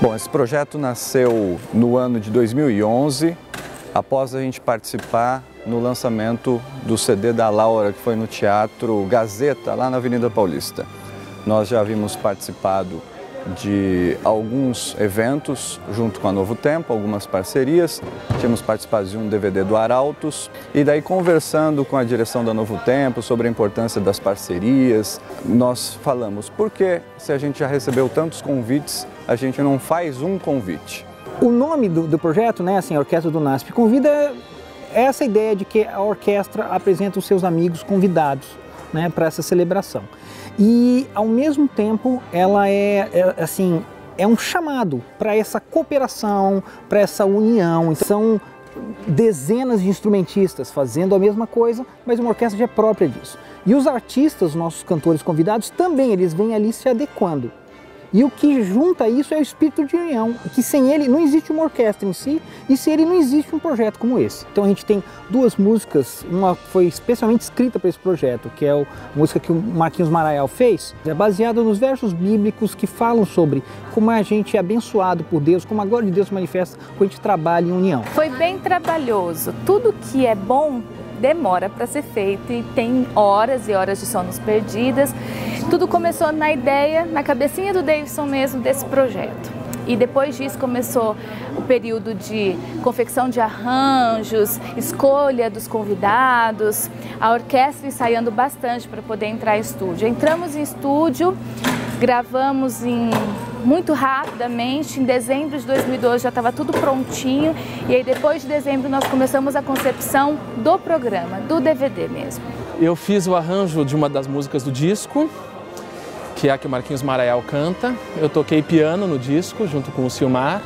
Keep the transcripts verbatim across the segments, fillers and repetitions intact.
Bom, esse projeto nasceu no ano de dois mil e onze, após a gente participar no lançamento do C D da Laura, que foi no Teatro Gazeta, lá na Avenida Paulista. Nós já havíamos participado de alguns eventos junto com a Novo Tempo, algumas parcerias, tínhamos participado de um D V D do Arautos, e daí conversando com a direção da Novo Tempo sobre a importância das parcerias, nós falamos, por que se a gente já recebeu tantos convites, a gente não faz um convite? O nome do, do projeto, né, assim, a Orquestra do NASP Convida, é essa ideia de que a orquestra apresenta os seus amigos convidados, né, para essa celebração. E, ao mesmo tempo, ela é, é, assim, é um chamado para essa cooperação, para essa união. Então, são dezenas de instrumentistas fazendo a mesma coisa, mas uma orquestra já é própria disso. E os artistas, nossos cantores convidados, também eles vêm ali se adequando. E o que junta isso é o espírito de união, que sem ele não existe uma orquestra em si, e sem ele não existe um projeto como esse. Então a gente tem duas músicas, uma foi especialmente escrita para esse projeto, que é a música que o Marquinhos Maraial fez, é baseada nos versos bíblicos que falam sobre como a gente é abençoado por Deus, como a glória de Deus se manifesta quando a gente trabalha em união. Foi bem trabalhoso, tudo que é bom demora para ser feito e tem horas e horas de sonos perdidas. Tudo começou na ideia, na cabecinha do Davidson mesmo, desse projeto. E depois disso começou o período de confecção de arranjos, escolha dos convidados, a orquestra ensaiando bastante para poder entrar em estúdio. Entramos em estúdio, gravamos em, muito rapidamente, em dezembro de dois mil e doze já estava tudo prontinho, e aí depois de dezembro nós começamos a concepção do programa, do D V D mesmo. Eu fiz o arranjo de uma das músicas do disco, que é a que o Marquinhos Maraial canta. Eu toquei piano no disco, junto com o Silmar,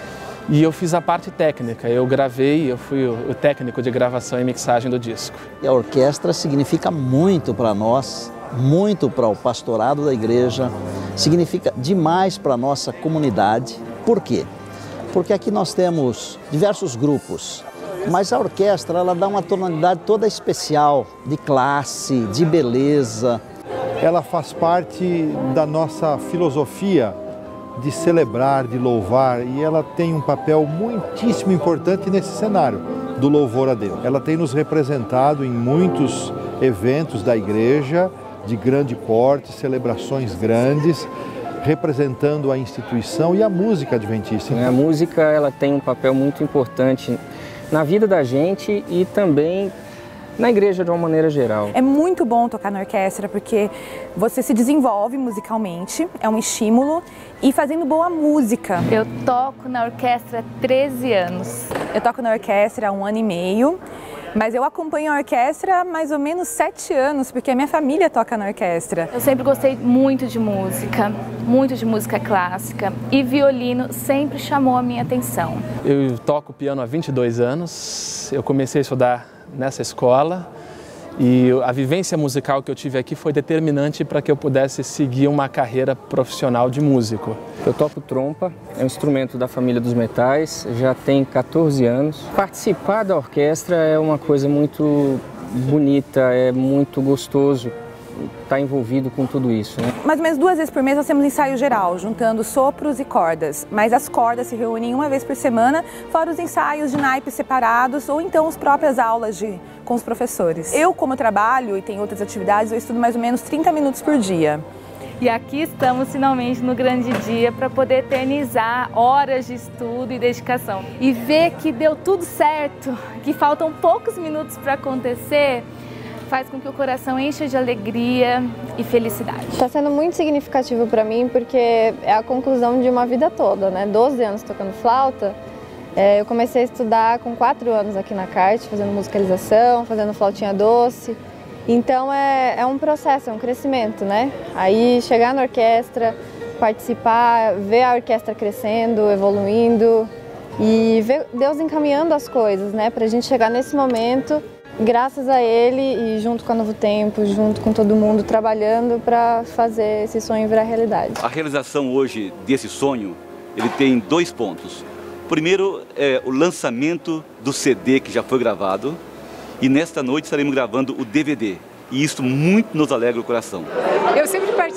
e eu fiz a parte técnica. Eu gravei, eu fui o técnico de gravação e mixagem do disco. E a orquestra significa muito para nós, muito para o pastorado da igreja, significa demais para a nossa comunidade. Por quê? Porque aqui nós temos diversos grupos, mas a orquestra ela dá uma tonalidade toda especial, de classe, de beleza. Ela faz parte da nossa filosofia de celebrar, de louvar, e ela tem um papel muitíssimo importante nesse cenário do louvor a Deus. Ela tem nos representado em muitos eventos da igreja, de grande porte, celebrações grandes, representando a instituição e a música adventista. A música ela tem um papel muito importante na vida da gente e também na igreja de uma maneira geral. É muito bom tocar na orquestra porque você se desenvolve musicalmente, é um estímulo, e fazendo boa música. Eu toco na orquestra há treze anos. Eu toco na orquestra há um ano e meio, mas eu acompanho a orquestra há mais ou menos sete anos, porque a minha família toca na orquestra. Eu sempre gostei muito de música, muito de música clássica, e violino sempre chamou a minha atenção. Eu toco piano há vinte e dois anos, eu comecei a estudar nessa escola e a vivência musical que eu tive aqui foi determinante para que eu pudesse seguir uma carreira profissional de músico. Eu toco trompa, é um instrumento da família dos metais, já tem quatorze anos. Participar da orquestra é uma coisa muito bonita, é muito gostoso estar envolvido com tudo isso, né? Mais ou menos duas vezes por mês nós temos ensaio geral, juntando sopros e cordas, mas as cordas se reúnem uma vez por semana, fora os ensaios de naipes separados ou então as próprias aulas de, com os professores. Eu, como trabalho e tenho outras atividades, eu estudo mais ou menos trinta minutos por dia. E aqui estamos finalmente no grande dia para poder eternizar horas de estudo e dedicação. E ver que deu tudo certo, que faltam poucos minutos para acontecer, faz com que o coração encha de alegria e felicidade. Está sendo muito significativo para mim porque é a conclusão de uma vida toda, né? doze anos tocando flauta. É, eu comecei a estudar com quatro anos aqui na CART, fazendo musicalização, fazendo flautinha doce. Então é, é um processo, é um crescimento, né? Aí chegar na orquestra, participar, ver a orquestra crescendo, evoluindo e ver Deus encaminhando as coisas, né? Para a gente chegar nesse momento. Graças a ele e junto com a Novo Tempo, junto com todo mundo trabalhando para fazer esse sonho virar realidade. A realização hoje desse sonho, ele tem dois pontos. Primeiro é o lançamento do C D que já foi gravado e nesta noite estaremos gravando o D V D. E isso muito nos alegra o coração. Eu sempre participei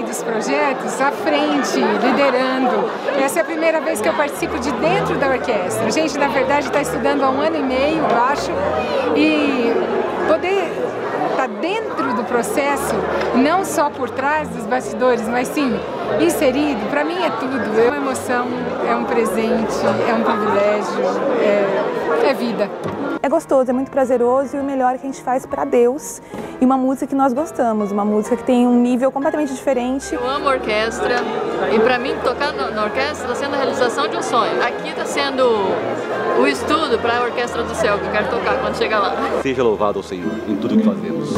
dos projetos à frente, liderando. Essa é a primeira vez que eu participo de dentro da orquestra. A gente, na verdade, está estudando há um ano e meio, eu acho, e poder estar dentro do processo, não só por trás dos bastidores, mas sim inserido, para mim é tudo. É uma emoção, é um presente, é um privilégio, é, é vida. É gostoso, é muito prazeroso e o melhor é que a gente faz para Deus e uma música que nós gostamos, uma música que tem um nível completamente diferente. Eu amo orquestra e para mim tocar na orquestra está sendo a realização de um sonho. Aqui está sendo o estudo para a Orquestra do Céu que eu quero tocar quando chegar lá. Seja louvado ao Senhor em tudo que fazemos.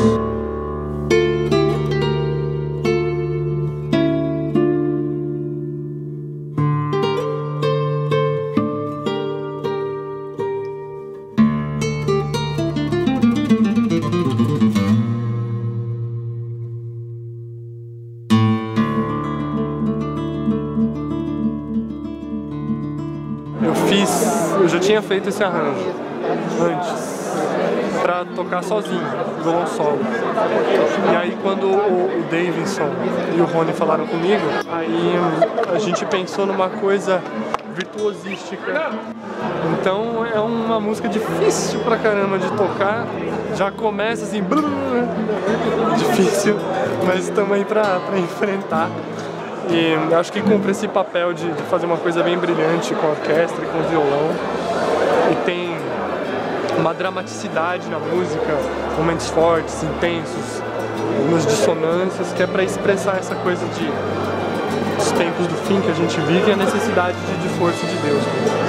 Eu fiz, eu já tinha feito esse arranjo antes, para tocar sozinho, violão solo. E aí quando o, o Davidson e o Rony falaram comigo, aí a gente pensou numa coisa virtuosística. Então é uma música difícil pra caramba de tocar, já começa assim, brrr, difícil, mas estamos aí pra, pra enfrentar. E acho que cumpre esse papel de, de fazer uma coisa bem brilhante com a orquestra e com o violão. E tem uma dramaticidade na música, momentos fortes, intensos, umas dissonâncias, que é para expressar essa coisa de dos tempos do fim que a gente vive e a necessidade de, de força de Deus.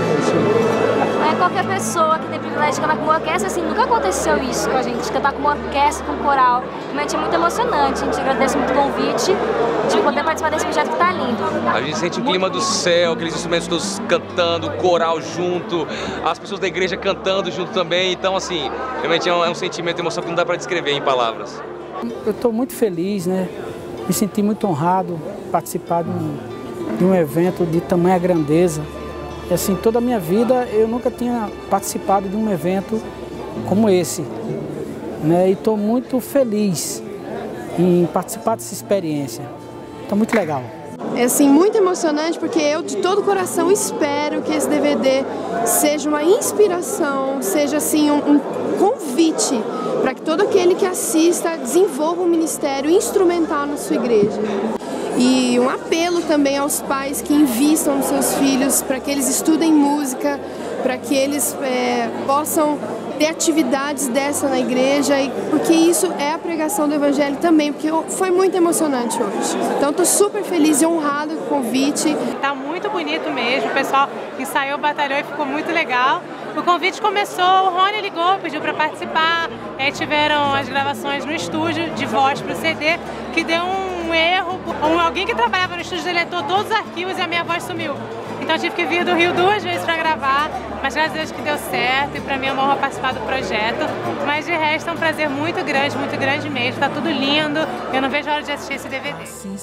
É qualquer pessoa que tem privilégio de cantar com uma orquestra, assim, nunca aconteceu isso com a gente, cantar com uma orquestra, com um coral. Realmente é muito emocionante, a gente agradece muito o convite de poder participar desse projeto que tá lindo. A gente sente o clima do céu, aqueles instrumentos todos cantando, coral junto, as pessoas da igreja cantando junto também, então assim, realmente é um, é um sentimento, emoção que não dá para descrever em palavras. Eu estou muito feliz, né? Me senti muito honrado participar de um, de um evento de tamanha grandeza. E assim, toda a minha vida eu nunca tinha participado de um evento como esse, né? E estou muito feliz em participar dessa experiência. Está muito legal. É assim, muito emocionante porque eu de todo o coração espero que esse D V D seja uma inspiração, seja assim um, um convite para que todo aquele que assista desenvolva um ministério instrumental na sua igreja. E um apelo também aos pais que invistam nos seus filhos para que eles estudem música, para que eles é, possam ter atividades dessa na igreja, e porque isso é a pregação do Evangelho também, porque foi muito emocionante hoje. Então estou super feliz e honrada com o convite. Está muito bonito mesmo, o pessoal ensaiou, batalhou e ficou muito legal. O convite começou, o Rony ligou, pediu para participar, aí tiveram as gravações no estúdio de voz para o C D, que deu um erro, um, alguém que trabalhava no estúdio deletou todos os arquivos e a minha voz sumiu. Então eu tive que vir do Rio duas vezes para gravar, mas graças a Deus que deu certo e para mim é uma honra participar do projeto. Mas de resto é um prazer muito grande, muito grande mesmo, tá tudo lindo, eu não vejo a hora de assistir esse D V D. Assim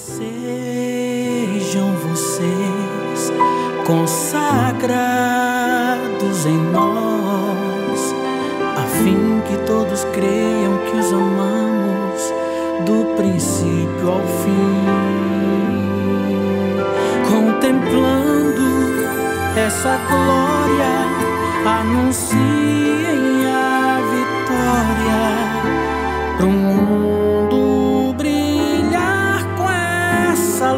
sejam vocês consagrados em nós, a fim que todos creiam que os amamos do princípio ao fim, contemplando essa glória, anunciem a vitória pro mundo brilhar com essa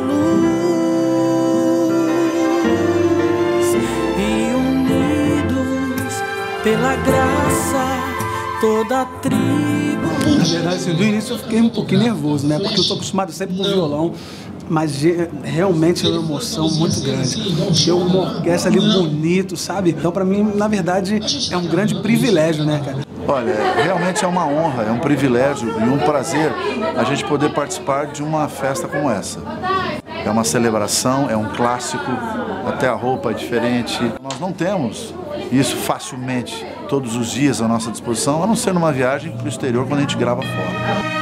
luz e unidos pela graça toda a tribo. Na verdade, assim, no início eu fiquei um pouquinho nervoso, né? Porque eu tô acostumado sempre com violão. Mas realmente é uma emoção muito grande. Ter uma orquestra ali bonito, sabe? Então, para mim, na verdade, é um grande privilégio, né, cara? Olha, realmente é uma honra, é um privilégio e um prazer a gente poder participar de uma festa como essa. É uma celebração, é um clássico, até a roupa é diferente. Nós não temos isso facilmente todos os dias à nossa disposição, a não ser numa viagem para o exterior quando a gente grava fora.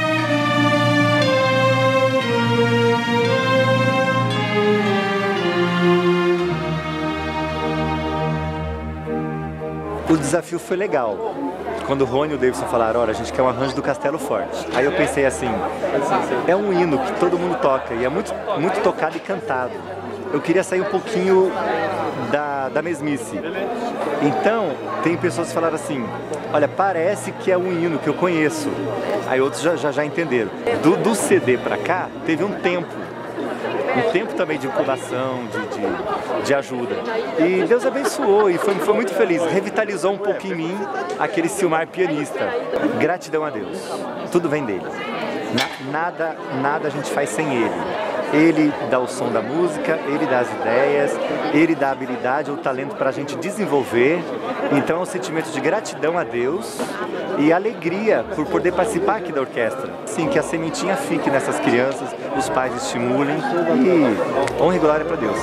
O desafio foi legal. quando o Rony e o Davidson falaram, olha, a gente quer um arranjo do Castelo Forte. Aí eu pensei assim, é um hino que todo mundo toca e é muito, muito tocado e cantado. Eu queria sair um pouquinho da, da mesmice. Então, tem pessoas que falaram assim, olha, parece que é um hino que eu conheço. Aí outros já, já, já entenderam. Do, do C D pra cá, teve um tempo. Um tempo também de incubação, de, de, de ajuda. E Deus abençoou e foi, foi muito feliz. Revitalizou um pouco em mim aquele Silmar pianista. Gratidão a Deus. Tudo vem dele. Na, nada, nada a gente faz sem ele. Ele dá o som da música, ele dá as ideias, ele dá a habilidade ou o talento para a gente desenvolver. Então é um sentimento de gratidão a Deus e alegria por poder participar aqui da orquestra. Sim, que a sementinha fique nessas crianças, os pais estimulem e honra e glória para Deus.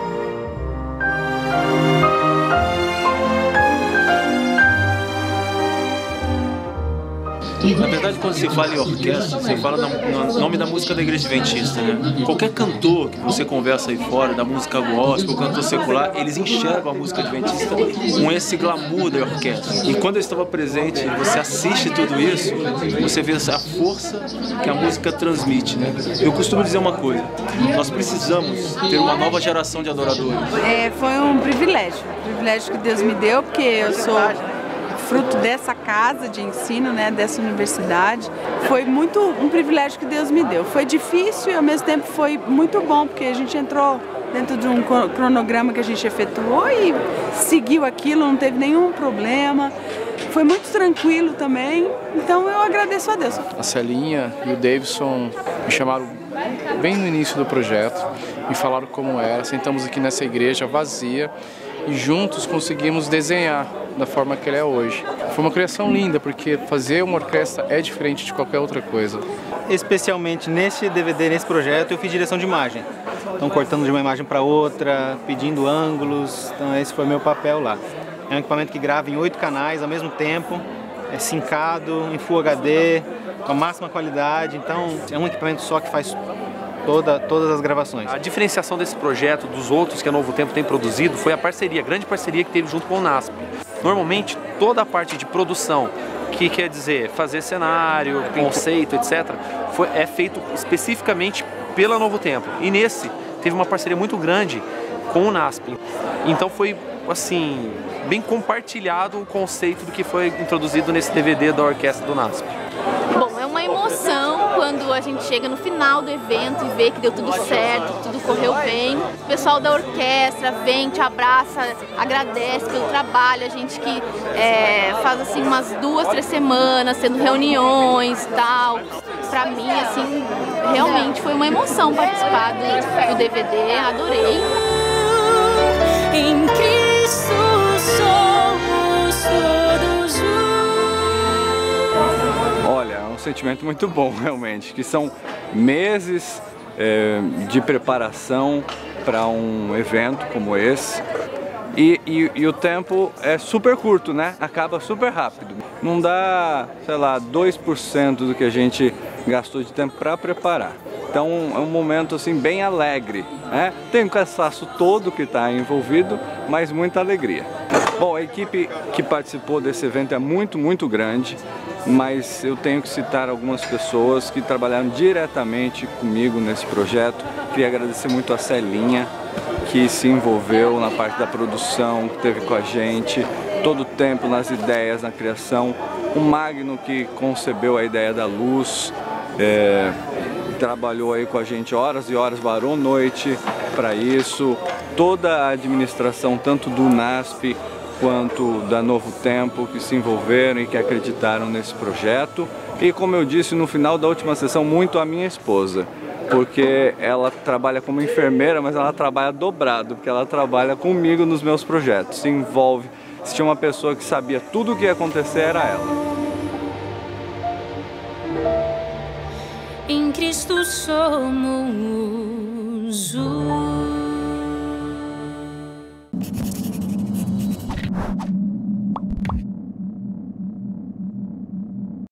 Na verdade, quando se fala em orquestra, você fala no nome da música da Igreja Adventista, né? Qualquer cantor que você conversa aí fora, da música gospel, cantor secular, eles enxergam a música adventista com esse glamour da orquestra. E quando eu estava presente, você assiste tudo isso, você vê a força que a música transmite, né? Eu costumo dizer uma coisa, nós precisamos ter uma nova geração de adoradores. É, foi um privilégio, um privilégio que Deus me deu, porque eu sou fruto dessa casa de ensino, né, dessa universidade. Foi muito um privilégio que Deus me deu. Foi difícil e ao mesmo tempo foi muito bom, porque a gente entrou dentro de um cronograma que a gente efetuou e seguiu aquilo, não teve nenhum problema. Foi muito tranquilo também, então eu agradeço a Deus. A Celinha e o Davidson me chamaram bem no início do projeto, me falaram como era, sentamos aqui nessa igreja vazia e juntos conseguimos desenhar da forma que ele é hoje. Foi uma criação linda, porque fazer uma orquestra é diferente de qualquer outra coisa. Especialmente nesse D V D, nesse projeto, eu fiz direção de imagem. Então, cortando de uma imagem para outra, pedindo ângulos, então esse foi meu papel lá. É um equipamento que grava em oito canais ao mesmo tempo, é sincado, em Full H D, com a máxima qualidade, então é um equipamento só que faz Toda, todas as gravações. A diferenciação desse projeto dos outros que a Novo Tempo tem produzido foi a parceria, a grande parceria que teve junto com o NASP. Normalmente, toda a parte de produção, que quer dizer fazer cenário, conceito, etcétera, foi, é feito especificamente pela Novo Tempo. E nesse, teve uma parceria muito grande com o NASP. Então foi, assim, bem compartilhado o conceito do que foi introduzido nesse D V D da orquestra do NASP. Bom, é uma emoção quando a gente chega no final do evento e vê que deu tudo certo, que tudo correu bem. O pessoal da orquestra vem, te abraça, agradece pelo trabalho. A gente que é, faz assim umas duas, três semanas, tendo reuniões e tal. Pra mim, assim, realmente foi uma emoção participar do, do D V D, adorei. Em Cristo somos todos juntos. Olha, é um sentimento muito bom, realmente, que são meses é, de preparação para um evento como esse e, e, e o tempo é super curto, né? Acaba super rápido. Não dá, sei lá, dois por cento do que a gente gastou de tempo para preparar. Então é um momento assim bem alegre, né? Tem o cansaço todo que está envolvido, mas muita alegria. Bom, a equipe que participou desse evento é muito, muito grande, mas eu tenho que citar algumas pessoas que trabalharam diretamente comigo nesse projeto. Queria agradecer muito a Celinha, que se envolveu na parte da produção, que esteve com a gente todo o tempo nas ideias, na criação. O Magno, que concebeu a ideia da luz, é, trabalhou aí com a gente horas e horas, varou noite para isso. Toda a administração, tanto do NASP quanto da Novo Tempo, que se envolveram e que acreditaram nesse projeto. E como eu disse no final da última sessão, muito a minha esposa, porque ela trabalha como enfermeira, mas ela trabalha dobrado, porque ela trabalha comigo nos meus projetos, se envolve. Se tinha uma pessoa que sabia tudo o que ia acontecer, era ela. Em Cristo somos um.